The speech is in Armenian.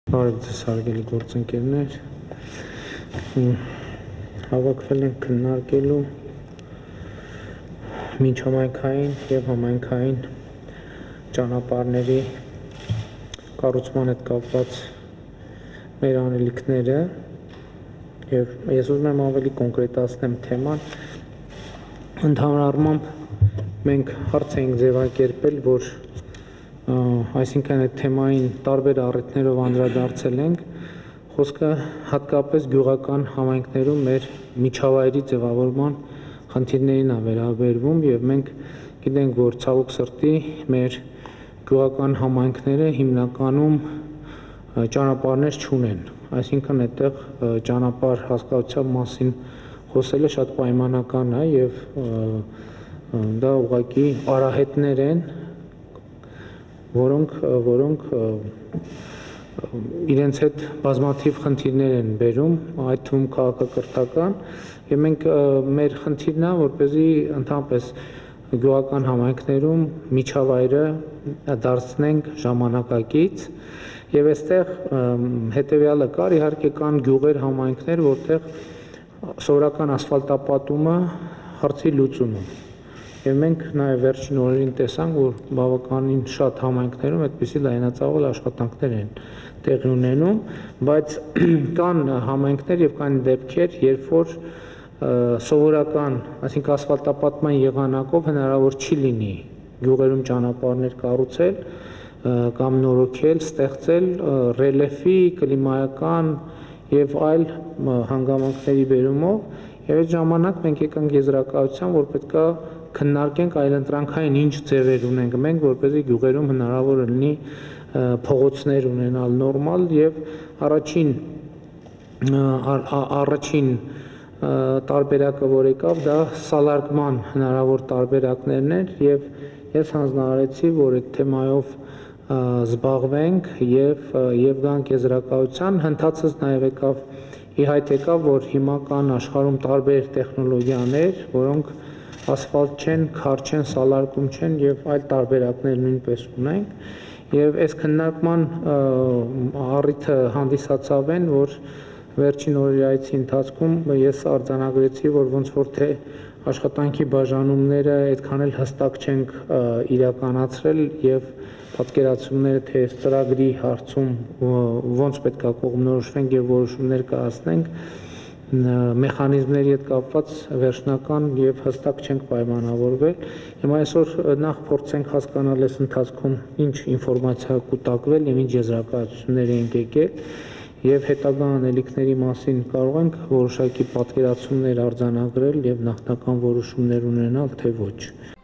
Բարև ձեզ հարգելի գործընկերներ, հավաքվել ենք քննարկելու միջհամայնքային և համայնքային ճանապարհների կառուցման հետ կապված մեր անելիքները և ես ուզում եմ ավելի կոնկրետացնեմ թեման։ Ընդհանուր առմամբ մենք հարց էինք ձևակերպել, որ այսինքն այդ թեմային տարբեր առիթներով անդրադարձել ենք, խոսքը հատկապես գյուղական համայնքներում մեր միջավայրի ձևավորման խնդիրներին է վերաբերվում և մենք գիտենք, որ ցավոք սրտի մեր գյուղական համայնքները հիմնականում ճանապարհներ չունեն, այսինքն այդտեղ ճանապարհ հասկացության մասին խոսելը շատ պայմանական է և դա ուղղակի արահետներ են, որոնք իրենց հետ բազմաթիվ խնդիրներ են բերում, այդ թվում քաղաքակրթական, և մենք մեր խնդիրն է, որպեսզի ընդհանրապես գյուղական համայնքներում միջավայրը դարձնենք ժամանակակից, և այստեղ հետևյալը կար, իհարկե կան գյուղեր, համայնքներ, որտեղ սովորական ասֆալտապատումը հարցի լուծում է, և մենք նաև վերջին օրերին տեսանք, որ բավականին շատ համայնքներում այդպիսի լայնածավալ աշխատանքներ են տեղի ունենում, բայց կան համայնքներ և կան դեպքեր, երբ որ սովորական, այսինքն ասֆալտապատման եղանակով հնարավոր չի լինի գյուղերում ճանապարհներ կառուցել կամ նորոգել, ստեղծել ռելիեֆի, կլիմայական և այլ հանգամանքների բերումով, և այդ ժամանակ մենք եկանք եզրակացության, որ պետք է քննարկենք այլընտրանքային ինչ ձևեր ունենք մենք, որպեսզի գյուղերում հնարավոր լինի փողոցներ ունենալ նորմալ, և առաջին տարբերակը, որ եկավ, դա սալարկման հնարավոր տարբերակներն էր, և ես հանձնարարեցի, որ այդ թեմայով զբաղվենք և գանք եզրակացության, հնդածած նաև ի հայտ եկավ, որ հիմա կան աշխարհում տարբեր տեխնոլոգիաներ, որոնք ասֆալտ չեն, քար չեն, սալարկում չեն և այլ տարբերակներ նույնպես ունենք, և այս քննարկման առիթը հանդիսացավ այն, որ վերջին օրերի այցի ընթացքում ես արձանագրեցի, որ ոնց որ թե աշխատանքի բաժանումները այդքան էլ հստակ չենք իրականացրել և պատկերացումները, թե այս ծրագրի հարցում ոնց պետք է կողմնորոշվենք և որոշումներ կայացնենք, մեխանիզմների հետ կապված վերջնական և հստակ չենք պայմանավորվել։ Հիմա այսօր նախ փորձենք հասկանալ այս ընթացքում ինչ ինֆորմացիա կուտակվել և ինչ եզրակացություններ ենք եկել, և հետագա անելիքների մասին կարող ենք որոշակի պատկերացումներ արձանագրել և նախնական որոշումներ ունենալ, թե ոչ։